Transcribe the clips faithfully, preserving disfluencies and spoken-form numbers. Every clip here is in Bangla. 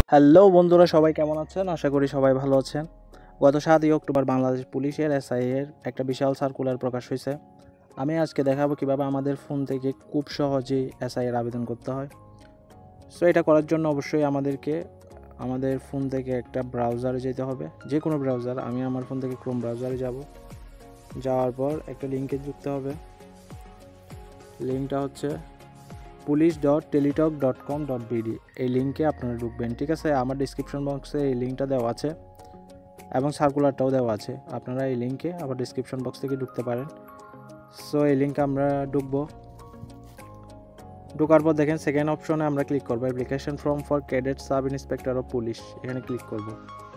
হ্যালো বন্ধুরা, সবাই কেমন আছেন? আশা করি সবাই ভালো আছেন। গত সাতই অক্টোবর বাংলাদেশ পুলিশের এসআই এর একটা বিশাল সার্কুলার প্রকাশ হয়েছে। আমি আজকে দেখাবো কিভাবে আমাদের ফোন থেকে খুব সহজেই এসআই এর আবেদন করতে হয়। সো এটা করার জন্য অবশ্যই আমাদেরকে আমাদের ফোন থেকে একটা ব্রাউজারে যেতে হবে, যে কোনো ব্রাউজার। আমি আমার ফোন থেকে ক্রোম ব্রাউজারে যাব। যাওয়ার পর একটা লিঙ্কে যুক্ত হবে। লিঙ্কটা হচ্ছে police dot Teletalk dot com dot BD. এই লিঙ্কে আপনারা ঢুকবেন, ঠিক আছে? আমার ডিসক্রিপশন বক্সে এই লিঙ্কটা দেওয়া আছে এবং সার্কুলারটাও দেওয়া আছে। আপনারা এই লিঙ্কে আবার ডিসক্রিপশন বক্স থেকে ঢুকতে পারেন। সো এই লিঙ্কে আমরা ঢুকবো। ঢোকার পর দেখেন সেকেন্ড অপশনে আমরা ক্লিক করবো, application form for cadet sub inspector of police. এখানে ক্লিক করব।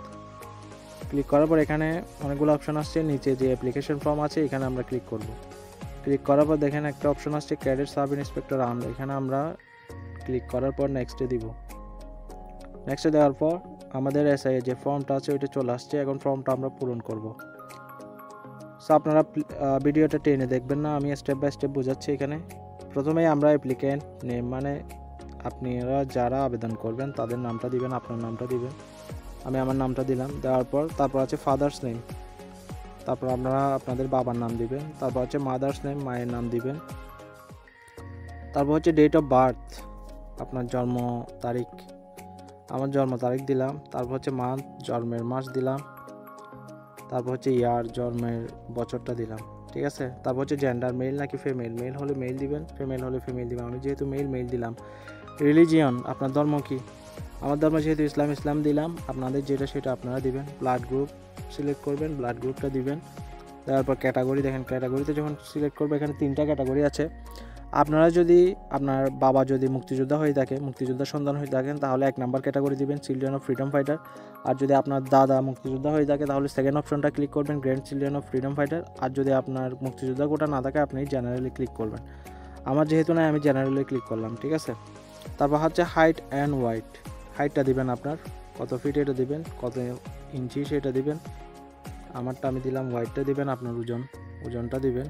ক্লিক করার পর এখানে অনেকগুলো অপশন আসছে। নিচে যে অ্যাপ্লিকেশন ফর্ম আছে এখানে আমরা ক্লিক করব। ক্লিক করার পর দেখেন একটা অপশন আসছে ক্যাডেট সাব ইন্সপেক্টর আর্মড। এখানে আমরা ক্লিক করার পর নেক্সটে দিব। নেক্সটে দেওয়ার পর আমাদের এসআই যে ফর্মটা আছে ওইটা চলে আসছে। এখন ফর্মটা আমরা পূরণ করব। সো আপনারা ভিডিওটা টেনে দেখবেন না, আমি স্টেপ বাই স্টেপ বোঝাচ্ছি। এখানে প্রথমেই আমরা অ্যাপ্লিক্যান্ট নেম, মানে আপনারা যারা আবেদন করবেন তাদের নামটা দিবেন, আপনার নামটা দিবেন। আমি আমার নামটা দিলাম। দেওয়ার পর তারপর আছে ফাদার্স নেম, তারপর আপনারা আপনাদের বাবার নাম দিবেন। তারপর হচ্ছে মাদার্স নেম, মায়ের নাম দিবেন। তারপর হচ্ছে ডেট অফ বার্থ, আপনার জন্ম তারিখ। আমার জন্ম তারিখ দিলাম। তারপর হচ্ছে মান্থ, জন্মের মাস দিলাম। তারপর হচ্ছে ইয়ার, জন্মের বছরটা দিলাম, ঠিক আছে? তারপর হচ্ছে জেন্ডার, মেল নাকি ফিমেল। মেল হলে মেল দিবেন, ফিমেল হলে ফিমেল দিবেন। আমি যেহেতু মেল, মেল দিলাম। রিলিজিয়ন, আপনার ধর্ম কি? আমার ধর্ম যেহেতু ইসলাম, ইসলাম দিলাম। আপনাদের যেটা সেটা আপনারা দিবেন। ব্লাড গ্রুপ সিলেক্ট করবেন, ব্লাড গ্রুপটা দিবেন। তারপর ক্যাটাগরি, দেখেন ক্যাটাগরিতে যখন সিলেক্ট করবে এখানে তিনটা ক্যাটাগরি আছে। আপনারা যদি আপনার বাবা যদি মুক্তিযোদ্ধা হয়ে থাকে, মুক্তিযোদ্ধার সন্তান হয়ে থাকেন, তাহলে এক নাম্বার ক্যাটাগরি দিবেন, চিলড্রেন অফ ফ্রিডম ফাইটার। আর যদি আপনার দাদা মুক্তিযোদ্ধা হয়ে থাকে তাহলে সেকেন্ড অপশনটা ক্লিক করবেন, grand children of freedom fighter. আর যদি আপনার মুক্তিযোদ্ধা কোটা না থাকে আপনি জেনারেলি ক্লিক করবেন। আমার যেহেতু নাই আমি জেনারেলি ক্লিক করলাম, ঠিক আছে? তারপর হচ্ছে হাইট অ্যান্ড ওয়াইট। হাইটটা দিবেন আপনার কত ফিট এটা দিবেন, কত ইঞ্চি সেটা দিবেন। আমারটা আমি দিলাম। ওয়াইটটা দিবেন আপনার ওজন, ওজনটা দিবেন।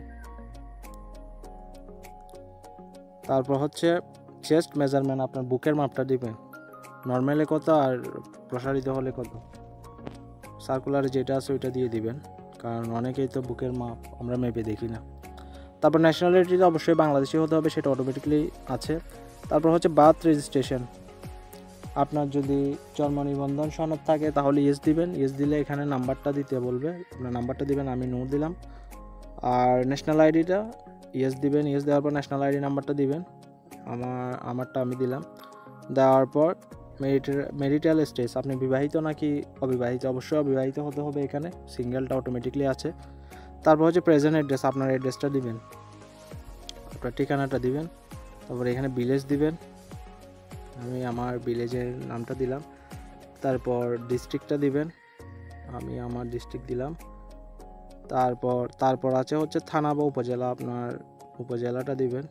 তারপর হচ্ছে চেস্ট মেজারমেন্ট, আপনার বুকের মাপটা দিবেন। নর্মালে কত আর প্রসারিত হলে কত, সার্কুলারে যেটা আছে ওইটা দিয়ে দিবেন, কারণ অনেকেই তো বুকের মাপ আমরা মেপে দেখি না। তারপর ন্যাশনালিটিটা অবশ্যই বাংলাদেশি হতে হবে, সেটা অটোমেটিকলি আছে। তারপর হচ্ছে বার্থ রেজিস্ট্রেশন, আপনার যদি জন্ম নিবন্ধন সনদ থাকে তাহলে ইয়েস দিবেন। ইয়েস দিলে এখানে নাম্বারটা দিতে বলবে, আপনার নাম্বারটা দিবেন। আমি নূর দিলাম। আর ন্যাশনাল আইডিটা ইয়েস দিবেন। ইয়েস দেওয়ার পর ন্যাশনাল আইডি নাম্বারটা দিবেন। আমার আমারটা আমি দিলাম। দেওয়ার পর মেরিটাল স্টেজ, আপনি বিবাহিত নাকি অবিবাহিত? অবশ্যই অবিবাহিত হতে হবে, এখানে সিঙ্গেলটা অটোমেটিকলি আছে। তারপর হচ্ছে প্রেজেন্ট অ্যাড্রেস, আপনার অ্যাড্রেসটা দিবেন, আপনার ঠিকানাটা দিবেন। তারপর এখানে ভিলেজ দিবেন, আমি আমার ভিলেজের নামটা দিলাম। তারপর ডিস্ট্রিক্টটা দিবেন, আমি আমার ডিস্ট্রিক্ট দিলাম। তারপর তারপর আছে হচ্ছে থানা বা উপজেলা, আপনার উপজেলাটা দিবেন।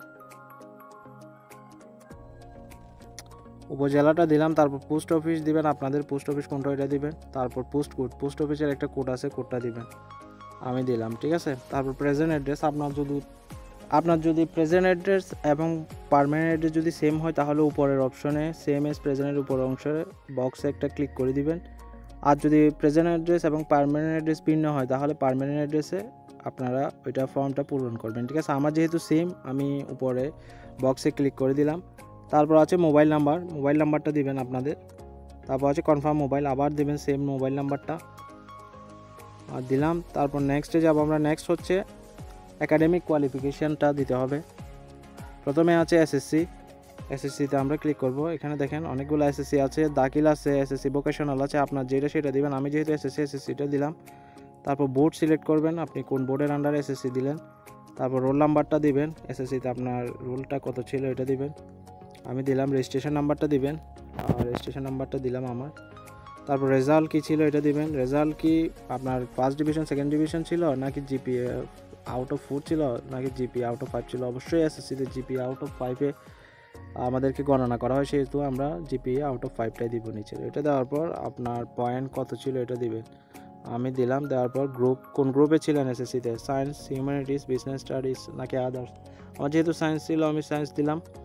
উপজেলাটা দিলাম। তারপর পোস্ট অফিস দিবেন, আপনাদের পোস্ট অফিস কোনটা এটা দিবেন। তারপর পোস্ট কোড, পোস্ট অফিসের একটা কোড আছে, কোডটা দিবেন। আমি দিলাম, ঠিক আছে? তারপর প্রেজেন্ট অ্যাড্রেস, আপনার যদি আপনার যদি প্রেজেন্ট অ্যাড্রেস এবং পার্মানেন্ট অ্যাড্রেস যদি সেম হয় তাহলে উপরের অপশনে সেম এস প্রেজেন্টের উপরের অংশে বক্সে একটা ক্লিক করে দিবেন। আর যদি প্রেজেন্ট অ্যাড্রেস এবং পার্মানেন্ট অ্যাড্রেস ভিন্ন হয় তাহলে পার্মানেন্ট অ্যাড্রেসে আপনারা ওইটা ফর্মটা পূরণ করবেন, ঠিক আছে? আমার যেহেতু সেম আমি উপরে বক্সে ক্লিক করে দিলাম। তারপর আছে মোবাইল নাম্বার, মোবাইল নাম্বারটা দিবেন আপনাদের। তারপর আছে কনফার্ম মোবাইল, আবার দেবেন সেম মোবাইল নাম্বারটা আর দিলাম। তারপর নেক্সটে যাব আমরা। নেক্সট হচ্ছে একাডেমিক কোয়ালিফিকেশানটা দিতে হবে। প্রথমে আছে এসএসসি, এসএসসিতে আমরা ক্লিক করব। এখানে দেখেন অনেকগুলো এসএসসি আছে, দাখিল আছে, এসএসসি ভোকেশনাল আছে, আপনার যেটা সেটা দিবেন। আমি যেহেতু এসএসসি, এসএসসিটা দিলাম। তারপর বোর্ড সিলেক্ট করবেন, আপনি কোন বোর্ডের আন্ডারে এসএসসি দিলেন। তারপর রোল নাম্বারটা দিবেন, এসএসসিতে আপনার রোলটা কত ছিল এটা দিবেন। আমি দিলাম। রেজিস্ট্রেশন নাম্বারটা দিবেন, আর রেজিস্ট্রেশন নাম্বারটা দিলাম আমার। তারপর রেজাল্ট কী ছিল এটা দিবেন। রেজাল্ট কি আপনার ফার্স্ট ডিভিশন, সেকেন্ড ডিভিশন ছিল, নাকি জিপিএ আউট অফ ফোর ছিল, নাকি জিপিএ আউট অফ ফাইভ ছিল? অবশ্যই এসএসসিতে জিপিএ আউট অফ ফাইভে আমাদেরকে গণনা করা হয়, সেহেতু আমরা জিপিএ আউট অফ ফাইভটাই দিব নিচে। এটা দেওয়ার পর আপনার পয়েন্ট কত ছিল এটা দিবেন। আমি দিলাম। দেওয়ার পর গ্রুপ, কোন গ্রুপে ছিলেন এসএসসিতে, সায়েন্স, হিউম্যানিটিস, বিজনেস স্টাডিজ নাকি আদার্স? আমার যেহেতু সায়েন্স ছিল আমি সায়েন্স দিলাম।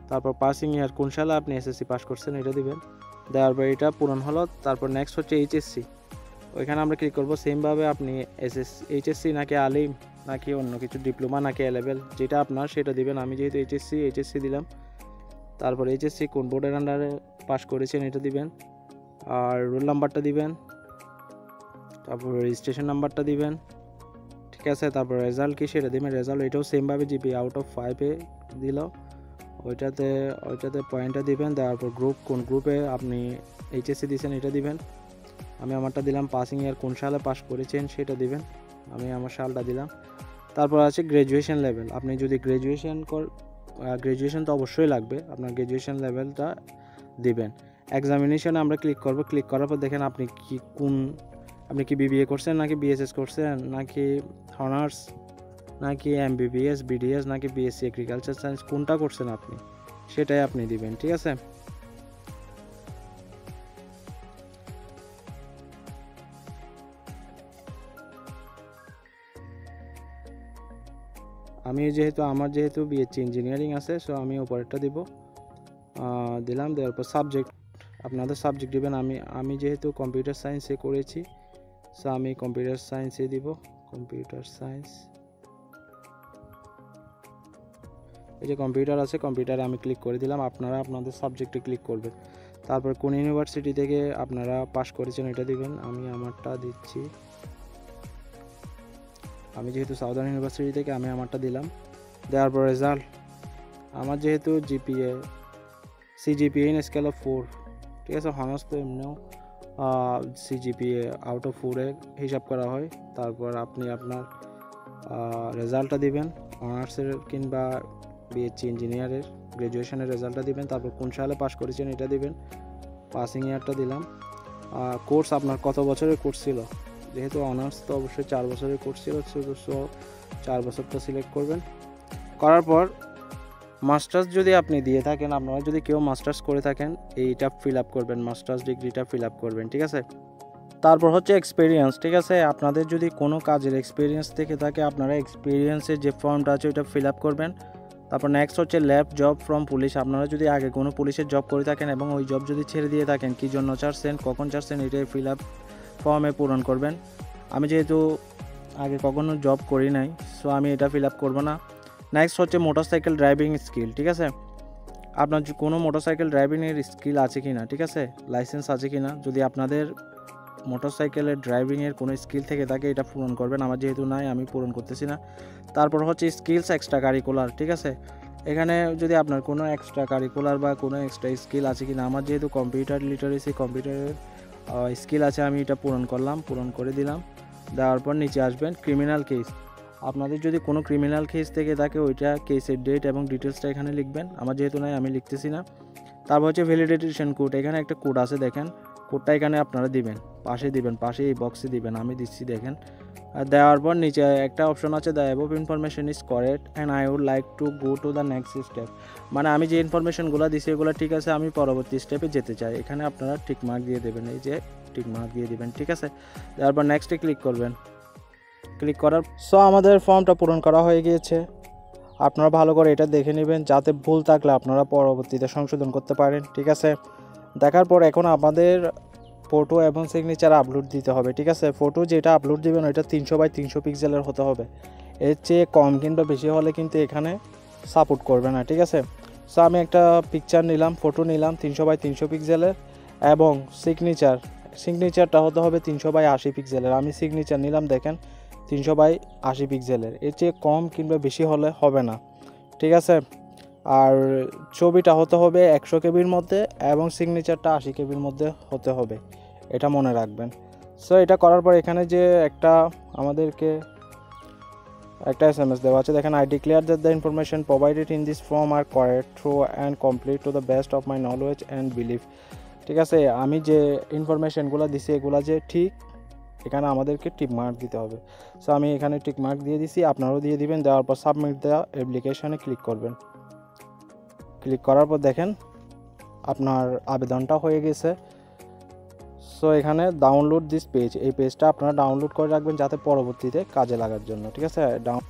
তারপর পাসিং ইয়ার কোন সালে আপনি এসএসসি পাস করছেন এটা দিবেন, দেওয়ার পর এটা পূরণ হলো। তারপর নেক্সট হচ্ছে এইচএসসি, ওইখানে আমরা ক্লিক করব। সেমভাবে আপনি এসএসসি এইচএসসি নাকি আলিম নাকি অন্য কিছু ডিপ্লোমা নাকি এ লেভেল যেটা আপনার সেটা দিবেন। আমি যেহেতু এইচএসসি এইচএসসি দিলাম। তারপর এইচএসসি কোন বোর্ডের আন্ডারে পাস করেছেন এটা দিবেন, আর রোল নাম্বারটা দিবেন, তারপর রেজিস্ট্রেশন নাম্বারটা দিবেন, ঠিক আছে। তারপর রেজাল্ট কি সেটা দিবেন, রেজাল্ট এটাও সেমভাবে জিপি আউট অফ ফাইভে দিল ওইটাতে ওইটাতে পয়েন্টটা দিবেন। দেওয়ার পর গ্রুপ কোন গ্রুপে আপনি এইচএসসি দিয়েছেন এটা দিবেন। আমি আমারটা দিলাম। পাসিং ইয়ার কোন সালে পাস করেছেন সেটা দিবেন, আমি আমার সালটা দিলাম। তারপর আছে গ্র্যাজুয়েশন লেভেল, আপনি যদি গ্র্যাজুয়েশন কর গ্র্যাজুয়েশন তো অবশ্যই লাগবে, আপনার গ্র্যাজুয়েশন লেভেলটা দিবেন। এক্সামিনেশনে আমরা ক্লিক করব, ক্লিক করার পর দেখেন আপনি কি কোন আপনি কি বিবিএ করছেন নাকি বিএসএস করছেন নাকি অনার্স নাকি এমবিবিএস বিডিএস নাকি বিএসসি এগ্রিকালচার সায়েন্স কোনটা করছেন আপনি সেটাই আপনি দিবেন, ঠিক আছে। আমি যেহেতু আমার যেহেতু বিএসসি ইঞ্জিনিয়ারিং আছে, সো আমি উপরেরটা দিব, দিলাম। দেওয়ার পর সাবজেক্ট আপনাদের সাবজেক্ট দিবেন। আমি আমি যেহেতু কম্পিউটার সায়েন্সে করেছি, সো আমি কম্পিউটার সায়েন্সে দিব, কম্পিউটার সায়েন্স। এই যে কম্পিউটার আছে, কম্পিউটারে আমি ক্লিক করে দিলাম। আপনারা আপনাদের সাবজেক্টে ক্লিক করবেন। তারপর কোন ইউনিভার্সিটি থেকে আপনারা পাস করেছেন এটা দিবেন। আমি আমারটা দিচ্ছি, আমি যেহেতু সাউদার্ন ইউনিভার্সিটি থেকে আমি আমারটা দিলাম। দেওয়ার পর রেজাল্ট, আমার যেহেতু GPA CGPA in scale of four, ঠিক আছে। হনার্স তো এমনিও সিজিপিএ আউট অফ ফোরে হিসাব করা হয়। তারপর আপনি আপনার রেজাল্টটা দিবেন, অনার্সের কিংবা বিএসসি ইঞ্জিনিয়ারের গ্র্যাজুয়েশনের রেজাল্টটা দিবেন। তারপর কোন সালে পাস করেছেন এটা দিবেন, পাসিং ইয়ারটা দিলাম। কোর্স আপনার কত বছরের কোর্স ছিল, যেহেতু অনার্স তো অবশ্যই চার বছরের কোর্স ছিল, সো চার বছরটা সিলেক্ট করবেন। করার পর মাস্টার্স যদি আপনি দিয়ে থাকেন, আপনারা যদি কেউ মাস্টার্স করে থাকেন এইটা ফিল আপ করবেন, মাস্টার্স ডিগ্রিটা ফিল আপ করবেন, ঠিক আছে। তারপর হচ্ছে এক্সপিরিয়েন্স, ঠিক আছে। আপনাদের যদি কোনো কাজের এক্সপিরিয়েন্স থেকে থাকে আপনারা এক্সপিরিয়েন্সের যে ফর্মটা আছে ওইটা ফিল আপ করবেন। তারপর নেক্সট হচ্ছে ল্যাব জব ফ্রম পুলিশ, আপনারা যদি আগে কোনো পুলিশের জব করে থাকেন এবং ওই জব যদি ছেড়ে দিয়ে থাকেন কী জন্য ছাড়ছেন কখন ছাড়ছেন এটাই ফিল আপ ফর্মে পূরণ করবেন। আমি যেহেতু আগে কখনো জব করি নাই, সো আমি এটা ফিল আপ করবো না। নেক্সট হচ্ছে মোটরসাইকেল ড্রাইভিং স্কিল, ঠিক আছে। আপনার কোনো মোটরসাইকেল ড্রাইভিংয়ের স্কিল আছে কি না, ঠিক আছে, লাইসেন্স আছে কি না। যদি আপনাদের মোটরসাইকেলের ড্রাইভিংয়ের কোনো স্কিল থেকে থাকে এটা পূরণ করবেন। আমার যেহেতু নাই আমি পূরণ করতেছি না। তারপর হচ্ছে স্কিলস এক্সট্রা কারিকুলার, ঠিক আছে। এখানে যদি আপনার কোনো এক্সট্রা কারিকুলার বা কোনো এক্সট্রা স্কিল আছে কি না, আমার যেহেতু কম্পিউটার লিটারেসি কম্পিউটারের স্কিল আছে আমি এটা পূরণ করলাম, পূরণ করে দিলাম। দেওয়ার পর নিচে আসবেন ক্রিমিনাল কেস, আপনাদের যদি কোনো ক্রিমিনাল কেস থেকে থাকে ওইটা কেসের ডেট এবং ডিটেলসটা এখানে লিখবেন। আমার যেহেতু নাই আমি লিখতেছি না। তারপর হচ্ছে ভ্যালিডেশন কোড, এখানে একটা কোড আছে দেখেন, কোডটা এখানে আপনারা দিবেন, পাশে দিবেন, পাশে এই বক্সে দিবেন, আমি দিচ্ছি দেখেন। আর দেওয়ার পর নিচে একটা অপশন আছে the above information is correct and I would like to go to the next step, মানে আমি যে ইনফরমেশনগুলো দিছি এগুলো ঠিক আছে, আমি পরবর্তী স্টেপে যেতে চাই। এখানে আপনারা টিক মার্ক দিয়ে দেবেন, এই যে টিক মার্ক দিয়ে দিবেন, ঠিক আছে। তারপর নেক্সটে ক্লিক করবেন। ক্লিক করার সো আমাদের ফর্মটা পূরণ করা হয়ে গিয়েছে। আপনারা ভালো করে এটা দেখে নেবেন, যাতে ভুল থাকলে আপনারা পরবর্তীতে সংশোধন করতে পারেন, ঠিক আছে। দেখার পর এখন আমাদের ফটো এবং সিগনেচার আপলোড দিতে হবে, ঠিক আছে। ফটো যেটা আপলোড দিবেন ওইটা তিনশো বাই তিনশো পিক্সেলের হতে হবে, এর চেয়ে কম কিংবা বেশি হলে কিন্তু এখানে সাপোর্ট করবে না, ঠিক আছে। সো আমি একটা পিকচার নিলাম, ফটো নিলাম তিনশো বাই তিনশো পিক্সেলের, এবং সিগনেচার সিগনেচারটা হতে হবে তিনশো বাই আশি পিক্সেলের। আমি সিগনেচার নিলাম দেখেন তিনশো বাই আশি পিক্সেলের, এর চেয়ে কম কিংবা বেশি হলে হবে না, ঠিক আছে। আর ছবিটা হতে হবে একশো কেবির মধ্যে এবং সিগনেচারটা আশি কেবির মধ্যে হতে হবে, এটা মনে রাখবেন। সো এটা করার পর এখানে যে একটা আমাদেরকে একটা এস এম এস দেওয়া আছে দেখেন, I declare that the information provided in this form are correct through and complete to the best of my knowledge and believe, ঠিক আছে। আমি যে ইনফরমেশনগুলো দিছি এগুলো যে ঠিক, এখানে আমাদেরকে টিক মার্ক দিতে হবে। সো আমি এখানে টিক মার্ক দিয়ে দিছি, আপনারাও দিয়ে দিবেন। দেওয়ার পর সাবমিট দেওয়া অ্যাপ্লিকেশনে ক্লিক করবেন। ক্লিক করার পর দেখেন আপনার আবেদনটা হয়ে গেছে। সো এখানে ডাউনলোড দিস পেজ, এই পেজটা আপনারা ডাউনলোড করে রাখবেন যাতে পরবর্তীতে কাজে লাগার জন্য, ঠিক আছে। ডাউন